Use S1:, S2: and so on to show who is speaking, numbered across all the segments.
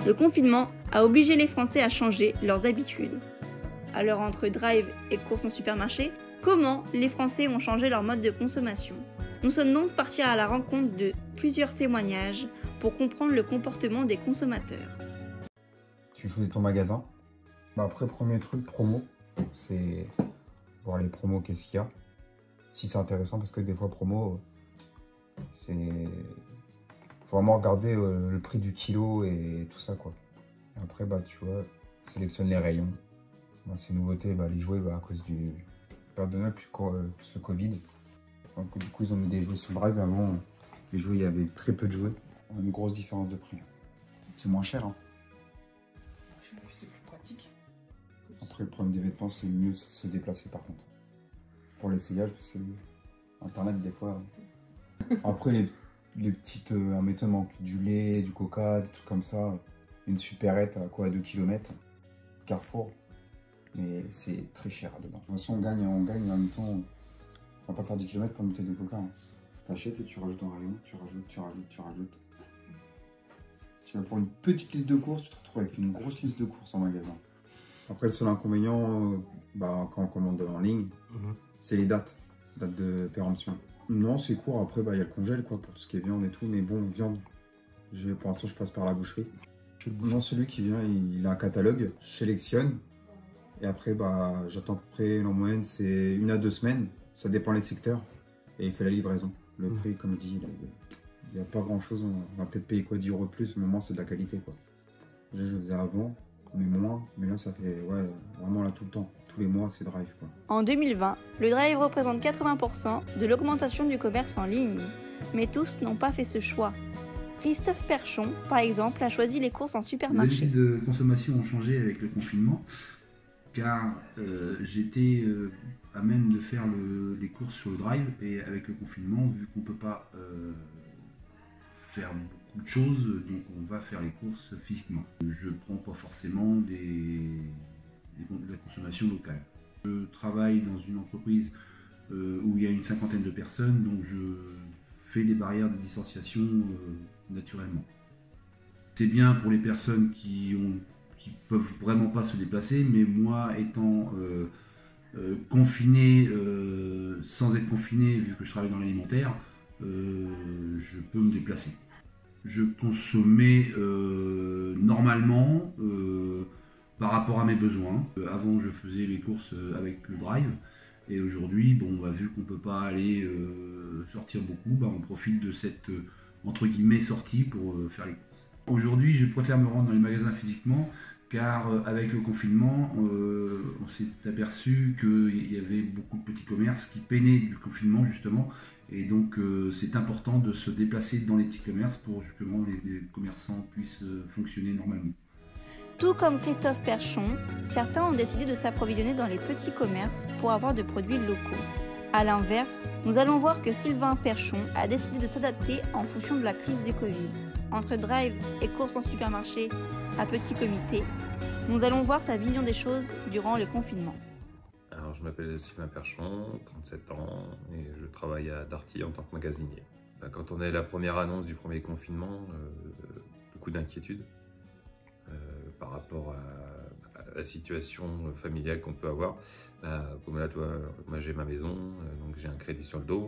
S1: Le confinement a obligé les Français à changer leurs habitudes. Alors entre drive et courses en supermarché, comment les Français ont changé leur mode de consommation? Nous sommes donc partis à la rencontre de plusieurs témoignages pour comprendre le comportement des consommateurs.
S2: Tu choisis ton magasin. Après, premier truc, promo. C'est voir les promos, qu'est-ce qu'il y a. Si c'est intéressant, parce que des fois, promo, c'est... Faut vraiment regarder le prix du kilo et tout ça, quoi. Et après, tu vois, sélectionne les rayons. Ces nouveautés, les jouets, à cause du période de Noël, plus le Covid. Donc, du coup, ils ont mis des jouets sur le drive. Avant, les jouets, il y avait très peu de jouets. Une grosse différence de prix. C'est moins cher, hein.
S3: C'est plus pratique.
S2: Après, le problème des vêtements, c'est mieux se déplacer, par contre. Pour l'essayage, parce que Internet, des fois... Après, les petites... mettons, manque du lait, du coca, des trucs comme ça. Une supérette à 2 km. Carrefour. Mais c'est très cher dedans. De toute façon, on gagne en même temps. On va pas faire 10 km pour une bouteille de coca. Hein. T'achètes et tu rajoutes un rayon, tu rajoutes. Tu vas pour une petite liste de courses, tu te retrouves avec une grosse liste de courses en magasin. Après, le seul inconvénient, quand on commande en ligne, c'est les dates de péremption. Non, c'est court. Après, il y a le congèle, quoi, pour tout ce qui est viande et tout. Mais bon, viande, pour l'instant, je passe par la boucherie. Non, celui qui vient, il a un catalogue, je sélectionne. Et après, j'attends à peu près, en moyenne, c'est 1 à 2 semaines. Ça dépend les secteurs. Et il fait la livraison. Le prix, comme je dis, il n'y a pas grand-chose. On va peut-être payer 10 € de plus. Mais au moins, c'est de la qualité, quoi. Je faisais avant, mais moins. Mais là, ça fait, vraiment là, tout le temps. Tous les mois, c'est drive, quoi.
S1: En 2020, le drive représente 80% de l'augmentation du commerce en ligne. Mais tous n'ont pas fait ce choix. Christophe Perchon, par exemple, a choisi les courses en supermarché.
S4: Les habitudes de consommation ont changé avec le confinement, car j'étais à même de faire les courses sur le drive, et avec le confinement, vu qu'on ne peut pas faire beaucoup de choses, donc on va faire les courses physiquement. Je ne prends pas forcément de la consommation locale. Je travaille dans une entreprise où il y a une 50aine de personnes, donc je fais des barrières de distanciation naturellement. C'est bien pour les personnes qui peuvent vraiment pas se déplacer, mais moi étant confiné sans être confiné, vu que je travaille dans l'alimentaire, je peux me déplacer. Je consommais normalement par rapport à mes besoins. Avant, je faisais les courses avec le drive, et aujourd'hui, vu qu'on peut pas aller sortir beaucoup, on profite de cette entre guillemets sortie pour faire les courses. Aujourd'hui, je préfère me rendre dans les magasins physiquement, car avec le confinement, on s'est aperçu qu'il y avait beaucoup de petits commerces qui peinaient du confinement justement, et donc c'est important de se déplacer dans les petits commerces pour justement les commerçants puissent fonctionner normalement.
S1: Tout comme Christophe Perchon, certains ont décidé de s'approvisionner dans les petits commerces pour avoir de produits locaux. A l'inverse, nous allons voir que Sylvain Perchon a décidé de s'adapter en fonction de la crise du Covid. Entre drive et courses en supermarché à petit comité, nous allons voir sa vision des choses durant le confinement.
S5: Alors, je m'appelle Sylvain Perchon, 37 ans, et je travaille à Darty en tant que magasinier. Quand on a eu la première annonce du premier confinement, beaucoup d'inquiétude par rapport à la situation familiale qu'on peut avoir. Comme là, moi j'ai ma maison, donc j'ai un crédit sur le dos,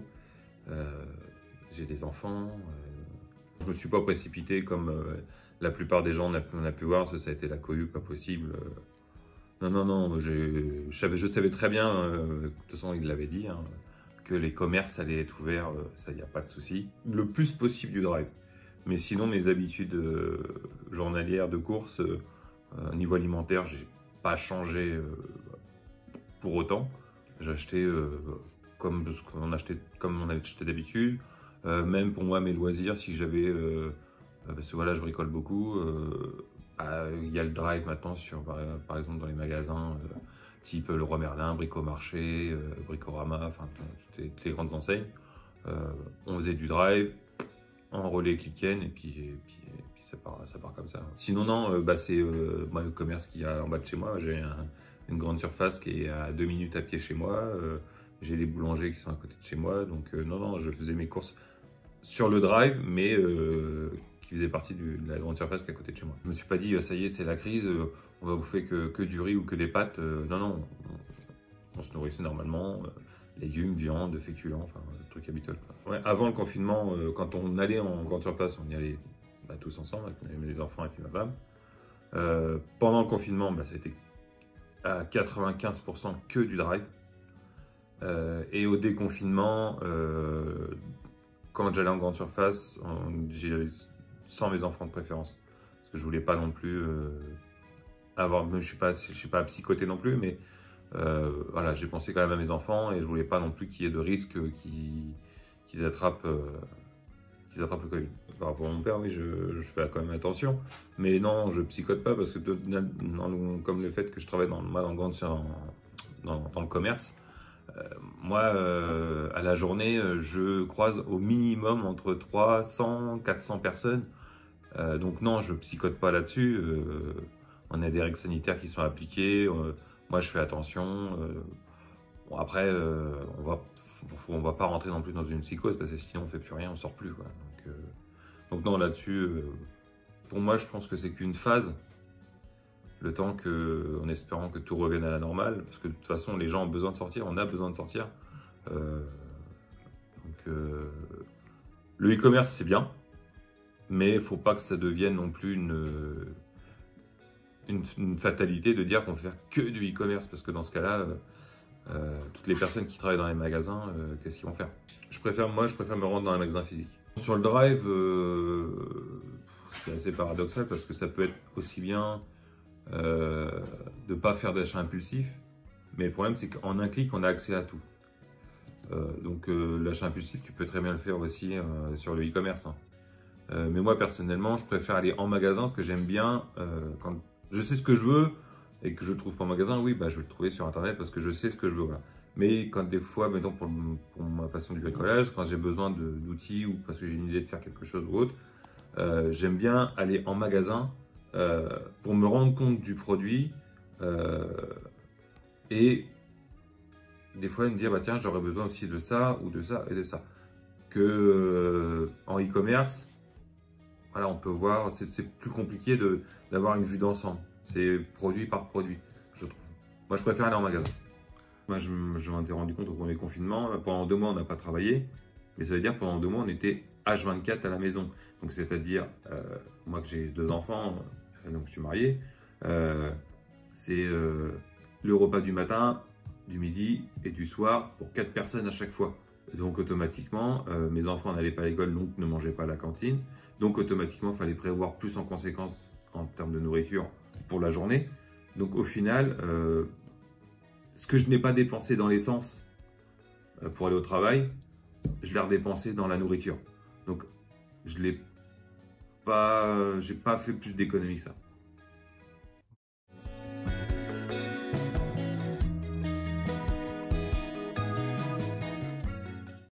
S5: j'ai des enfants. Je me suis pas précipité comme la plupart des gens on a pu voir, ça a été la cohue, pas possible. Non, je savais très bien, de toute façon il l'avait dit, que les commerces allaient être ouverts, ça y a pas de souci. Le plus possible du drive. Mais sinon mes habitudes journalières de course, au niveau alimentaire, j'ai pas changé pour autant. J'achetais comme on avait acheté d'habitude. Même pour moi, mes loisirs, si j'avais... parce que voilà, je bricole beaucoup. Il y a le drive maintenant, par exemple dans les magasins type Leroy Merlin, Bricomarché, Bricorama, enfin toutes les grandes enseignes. On faisait du drive, on relais click-in et puis ça part comme ça. Sinon, non, c'est moi, le commerce qu'il y a en bas de chez moi. J'ai une grande surface qui est à 2 minutes à pied chez moi. J'ai des boulangers qui sont à côté de chez moi. Donc non, je faisais mes courses sur le drive, mais qui faisait partie de la grande surface qui est à côté de chez moi. Je me suis pas dit, ça y est, c'est la crise, on va bouffer que du riz ou que des pâtes. Non, non, on se nourrissait normalement, légumes, viande, féculents, enfin, le truc habituel. Ouais, avant le confinement, quand on allait en grande surface, on y allait tous ensemble, avec mes enfants et puis ma femme. Pendant le confinement, ça a été à 95% que du drive. Et au déconfinement, quand j'allais en grande surface, j'y allais sans mes enfants de préférence. Parce que je voulais pas non plus avoir. Je suis pas psychoté non plus, mais voilà, j'ai pensé quand même à mes enfants et je voulais pas non plus qu'il y ait de risque qu'ils attrapent le Covid. Par rapport à mon père, oui, je fais quand même attention. Mais non, je psychote pas parce que comme le fait que je travaille dans le commerce, moi, à la journée, je croise au minimum entre 300 400 personnes. Donc non, je psychote pas là-dessus. On a des règles sanitaires qui sont appliquées. Moi, je fais attention. Bon, après, on va pas rentrer non plus dans une psychose parce que sinon on fait plus rien, on sort plus, quoi. Donc non, là-dessus, pour moi, je pense que c'est qu'une phase. Le temps en espérant que tout revienne à la normale, parce que de toute façon, les gens ont besoin de sortir, on a besoin de sortir. Le e-commerce, c'est bien, mais il ne faut pas que ça devienne non plus une fatalité de dire qu'on va faire que du e-commerce, parce que dans ce cas-là, toutes les personnes qui travaillent dans les magasins, qu'est-ce qu'ils vont faire? Je préfère me rendre dans un magasin physique. Sur le drive, c'est assez paradoxal, parce que ça peut être aussi bien de ne pas faire d'achat impulsif, mais le problème c'est qu'en un clic on a accès à tout. Donc l'achat impulsif, tu peux très bien le faire aussi sur le e-commerce, hein. Mais moi personnellement, je préfère aller en magasin parce que j'aime bien quand je sais ce que je veux et que je ne trouve pas en magasin, oui, je vais le trouver sur internet parce que je sais ce que je veux, voilà. Mais quand des fois, mettons pour ma passion du bricolage, quand j'ai besoin d'outils ou parce que j'ai une idée de faire quelque chose ou autre, j'aime bien aller en magasin pour me rendre compte du produit et des fois me dire tiens, j'aurais besoin aussi de ça ou de ça et de ça. Que en e-commerce, voilà, on peut voir, c'est plus compliqué d'avoir une vue d'ensemble. C'est produit par produit, je trouve. Moi, je préfère aller en magasin. Moi, je m'en étais rendu compte au premier confinement. Pendant 2 mois, on n'a pas travaillé, mais ça veut dire pendant 2 mois, on était H24 à la maison. Donc, c'est-à-dire, moi que j'ai 2 enfants, donc je suis marié, c'est le repas du matin, du midi et du soir pour 4 personnes à chaque fois. Donc automatiquement, mes enfants n'allaient pas à l'école, donc ne mangeaient pas à la cantine. Donc automatiquement, il fallait prévoir plus en conséquence en termes de nourriture pour la journée. Donc au final, ce que je n'ai pas dépensé dans l'essence pour aller au travail, je l'ai redépensé dans la nourriture. Donc j'ai pas fait plus d'économies que ça.